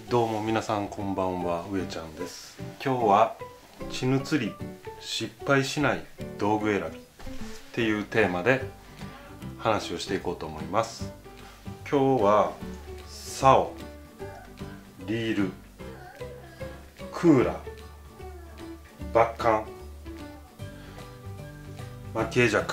どうも皆さんこんばんは、上ちゃんです。今日はチヌ釣り失敗しない道具選びっていうテーマで話をしていこうと思います。今日は竿、リール、クーラー、バッカン、蒔絵尺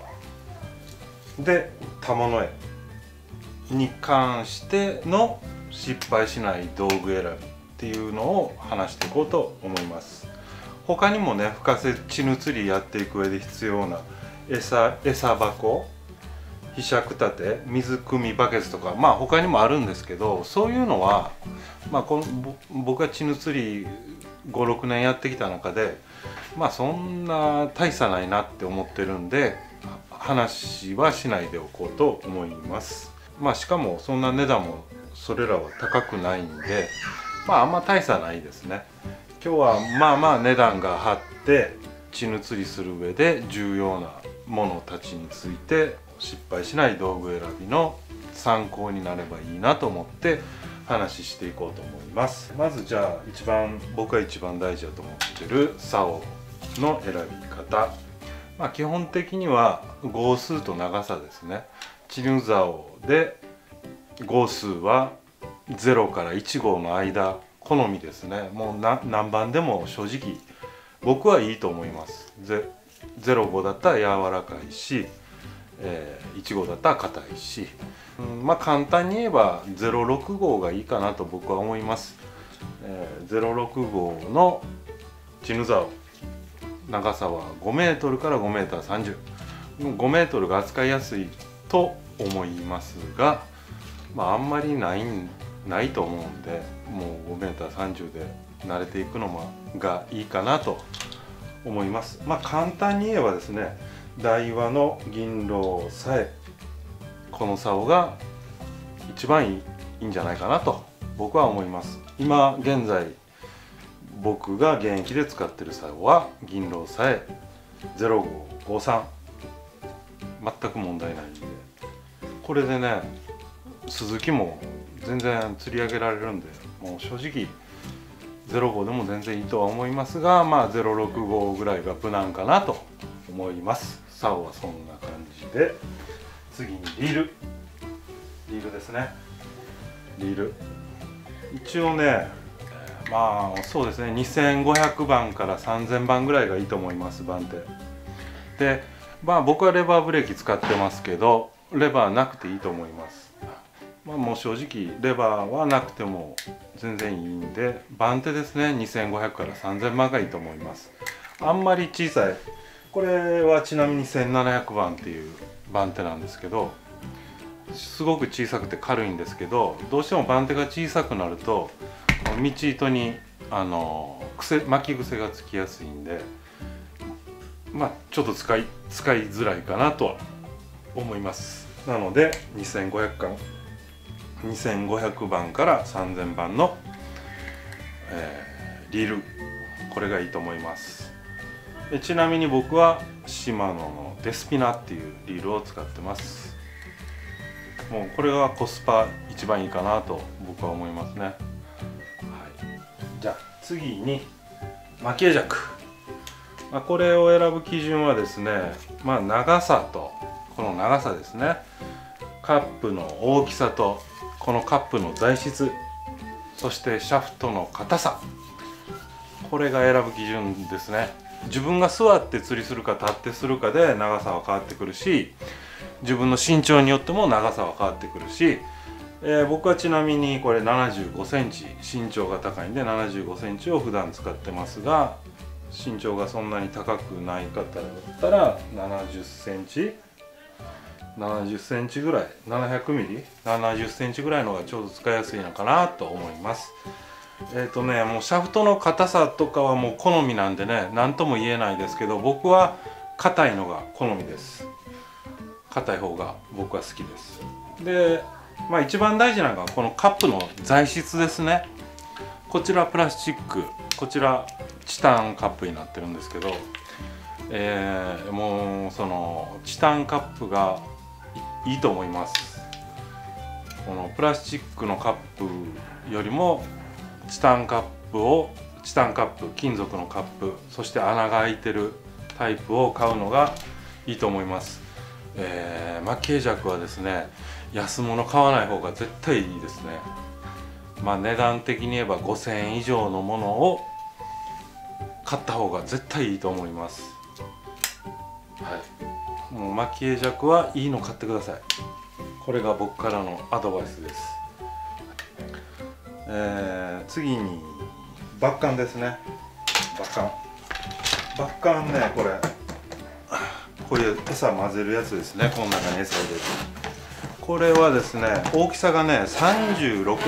で田物絵に関しての失敗しない道具選びっていうのを話していこうと思います。他にもね、深瀬チヌ釣りやっていく上で必要な餌箱、ひしゃく立て、水汲みバケツとか他にもあるんですけど、そういうのは僕がチヌ釣り5、6年やってきた中でそんな大差ないなって思ってるんで、話はしないでおこうと思います。しかもそんな値段もそれらは高くないんで、あんま大差ないですね。今日は値段が張ってチヌ釣りする上で重要なものたちについて失敗しない道具選びの参考になればいいなと思って話していこうと思います。まずじゃあ僕が一番大事だと思ってる竿の選び方、基本的には号数と長さですね。チヌ竿で号数は0から1号の間、好みですね。もう何番でも正直僕はいいと思います。0号だったら柔らかいし、1号だったら硬いし、簡単に言えば06号がいいかなと僕は思います。06号のチヌ竿、長さは5メートルから5メーター30、5メートルが扱いやすいと思いますが、あんまりないと思うんで、もう5メーター30で慣れていくのがいいかなと思います。簡単に言えばですね、ダイワの銀狼さえ、この竿が一番いいんじゃないかなと僕は思います。今現在僕が現役で使ってる竿は銀狼さえ0553、全く問題ないんで、これでね鈴木も全然釣り上げられるんで、もう正直05でも全然いいとは思いますが、065ぐらいが無難かなと思います。竿はそんな感じで、次にリールですね。リール一応ね、そうですね、2500番から3000番ぐらいがいいと思います。番手で、僕はレバーブレーキ使ってますけど、レバーなくていいと思います。もう正直レバーはなくても全然いいんで、番手ですね、2500から3000番がいいと思います。あんまり小さい、これはちなみに1700番っていう番手なんですけど、すごく小さくて軽いんですけど、どうしても番手が小さくなると道糸に巻き癖がつきやすいんで、ちょっと使いづらいかなとは思います。なので2500番から3000番の、リール、これがいいと思います。ちなみに僕はシマノのデスピナっていうリールを使ってます。もうこれがコスパ一番いいかなと僕は思いますね。じゃあ次に蒔絵尺、これを選ぶ基準はですね、長さと、この長さですね、カップの大きさとこのカップの材質、そしてシャフトの硬さ、これが選ぶ基準ですね。自分が座って釣りするか立ってするかで長さは変わってくるし、自分の身長によっても長さは変わってくるし、僕はちなみにこれ75センチ、身長が高いんで75センチを普段使ってますが、身長がそんなに高くない方だったら70センチぐらい、700ミリ70センチぐらいのがちょうど使いやすいのかなと思います。もうシャフトの硬さとかはもう好みなんでね、何とも言えないですけど、僕は硬いのが好みです。硬い方が僕は好きです。で、一番大事なのがこのカップの材質ですね。こちらプラスチック、こちらチタンカップになってるんですけど、もうそのチタンカップがいいと思います。このプラスチックのカップよりもチタンカップ、金属のカップ、そして穴が開いてるタイプを買うのがいいと思います。マキエジャクはですね、安物買わない方が絶対いいですね。値段的に言えば5000円以上のものを買った方が絶対いいと思います。はい、もうマキエジャクはいいの買ってください。これが僕からのアドバイスです。次にバッカンですね。バッカンね、こういう餌混ぜるやつですね。この中に餌入れる。これはですね、大きさがね36ミリと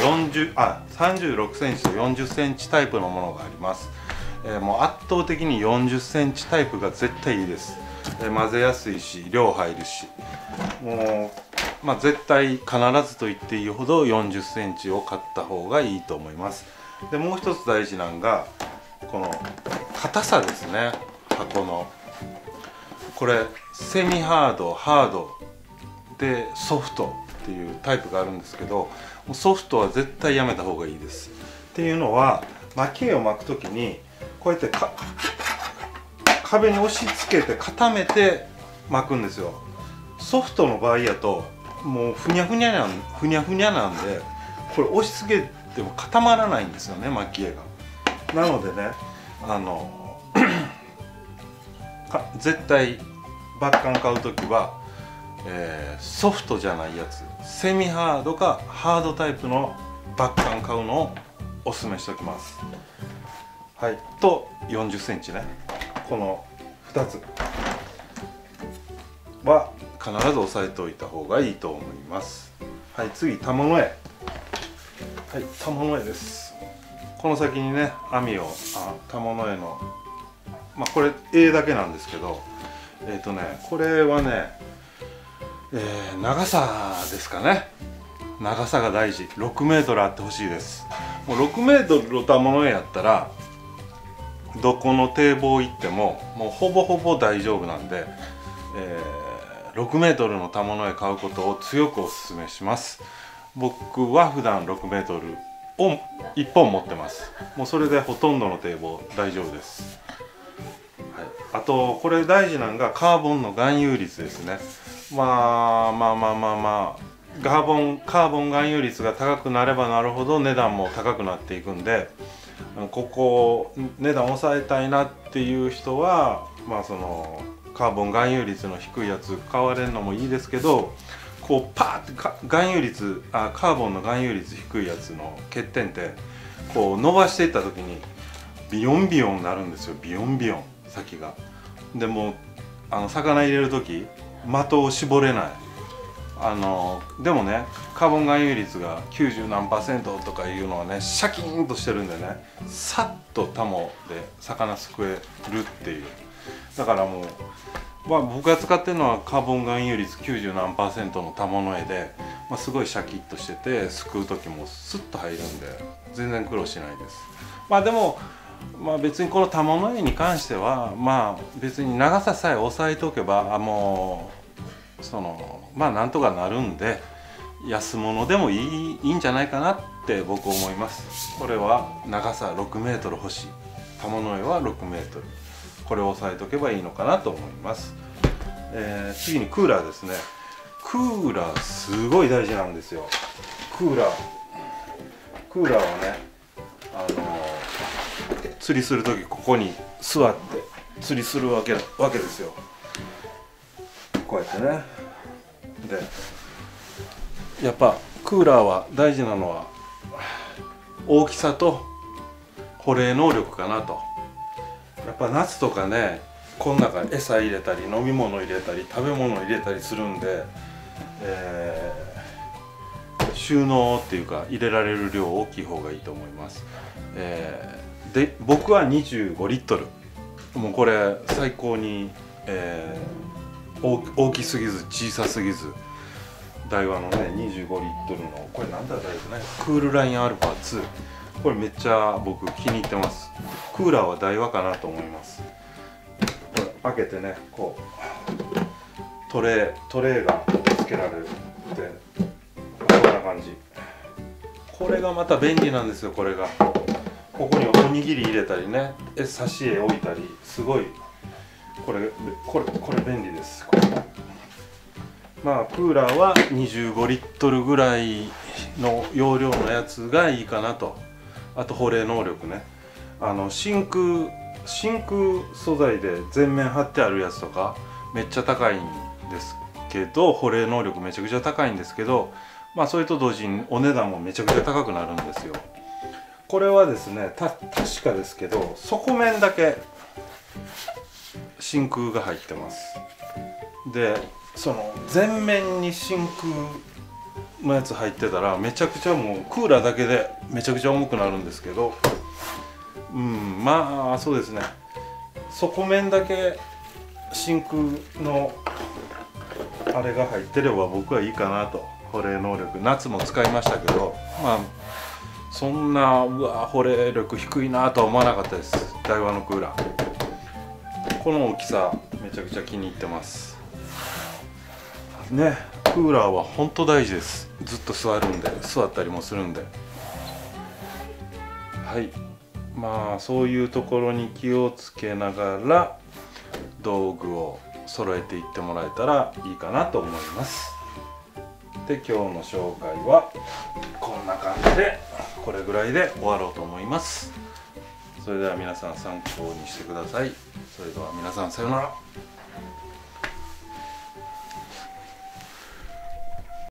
36センチと40センチタイプのものがあります。もう圧倒的に40センチタイプが絶対いいです。混ぜやすいし量入るし、もう絶対必ずと言っていいほど40センチを買った方がいいと思います。でもう一つ大事なのがこの硬さですね。箱のこれセミハード、ハードでソフトっていうタイプがあるんですけど、ソフトは絶対やめた方がいいです。っていうのは蒔絵を巻くときにこうやって壁に押し付けて固めて巻くんですよ。ソフトの場合やともうふにゃふにゃなんで、これ押し付けても固まらないんですよね、蒔絵が。なのでね、絶対バッカン買う時は、ソフトじゃないやつ、セミハードかハードタイプのバッカン買うのをおすすめしておきます。はい、と40センチね、この2つは必ず押さえておいた方がいいと思います。はい、次玉の絵。はい、玉の絵です。この先にね網を玉の絵のこれ絵だけなんですけど、これはね、長さですかね。長さが大事。6メートルあってほしいです。もう6メートルの玉の絵やったらどこの堤防行ってももうほぼほぼ大丈夫なんで、6メートルの玉の絵買うことを強くおすすめします。僕は普段6メートルを1本持ってます。もうそれでほとんどの堤防大丈夫です。はい、あとこれ大事なのがカーボンの含有率ですね。カーボン含有率が高くなればなるほど値段も高くなっていくんで、ここ値段抑えたいなっていう人はそのカーボン含有率の低いやつ買われるのもいいですけど、こうパーってカーボンの含有率低いやつの欠点ってこう伸ばしていった時にビヨンビヨンになるんですよ。ビヨンビヨン先が。でも魚入れる時的を絞れない。でもね、カーボン含有率が90何%とかいうのはね、シャキーンとしてるんでね、さっとタモで魚すくえるっていう。だからもう、僕が使ってるのはカーボン含有率90何%のタモの絵で、すごいシャキッとしてて、すくう時もスッと入るんで全然苦労しないです。でも別にこのタモの絵に関しては別に長ささえ押さえておけばもうなんとかなるんで、安物でもいいんじゃないかなって僕思います。これは長さ6メートル欲しい。玉の絵は6メートル。これを押さえておけばいいのかなと思います。次にクーラーですね。クーラーすごい大事なんですよ。クーラーはね、釣りする時ここに座って釣りするわけですよ。こうやってね。でやっぱクーラーは大事なのは大きさと保冷能力かなと。やっぱ夏とかね、この中に餌入れたり飲み物入れたり食べ物入れたりするんで、収納っていうか入れられる量大きい方がいいと思います。で僕は25リットル。もうこれ最高に、大きすぎず小さすぎず、ダイワのね25リットルのこれなんだろうね、クールラインアルファ2、これめっちゃ僕気に入ってます。クーラーはダイワかなと思います。これ開けてね、こうトレーがつけられるで、こんな感じ。 これがまた便利なんですよ。これがここにおにぎり入れたりね、差し絵置いたり、すごいこれ便利です。これまあクーラーは25リットルぐらいの容量のやつがいいかなと。あと保冷能力ね、真空素材で全面貼ってあるやつとかめっちゃ高いんですけど、保冷能力めちゃくちゃ高いんですけど、まあそれと同時にお値段もめちゃくちゃ高くなるんですよ。これはですね、確かですけど底面だけ真空が入ってます。でその全面に真空のやつ入ってたらめちゃくちゃもうクーラーだけでめちゃくちゃ重くなるんですけど、まあそうですね、底面だけ真空のあれが入ってれば僕はいいかなと。保冷能力夏も使いましたけど、まあそんな保冷力低いなとは思わなかったです。ダイワのクーラー、この大きさめちゃくちゃ気に入ってますね。クーラーは本当大事です。ずっと座ったりもするんで、はい、まあそういうところに気をつけながら道具を揃えていってもらえたらいいかなと思います。で今日の紹介はこんな感じで、これぐらいで終わろうと思います。それでは皆さん参考にしてください。それでは皆さんさようなら。